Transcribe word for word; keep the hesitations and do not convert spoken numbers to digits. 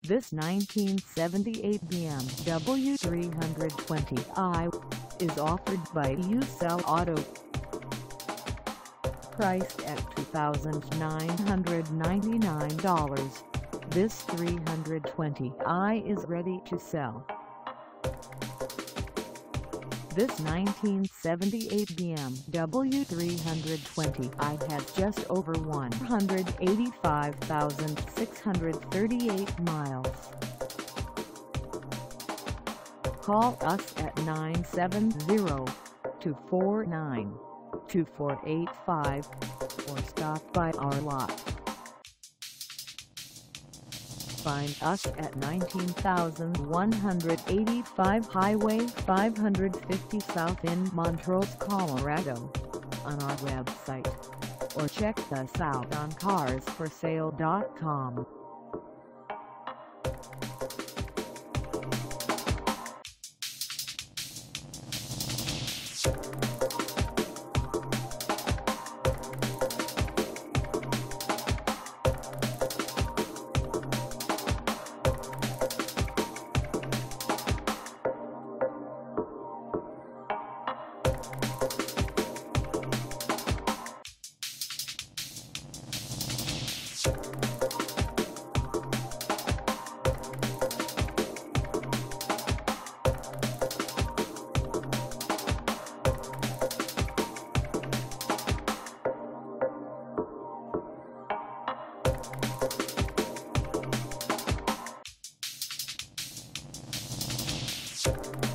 This nineteen seventy-eight B M W three twenty i is offered by You Sel Auto. Priced at two thousand nine hundred ninety-nine dollars, this three twenty i is ready to sell. This nineteen seventy-eight B M W three twenty i has just over one hundred eighty-five thousand six hundred thirty-eight miles. Call us at nine seven zero, two four nine, two four eight five or stop by our lot. Find us at nineteen thousand one hundred eighty-five Highway five fifty South in Montrose, Colorado, on our website, or check us out on cars for sale dot com. You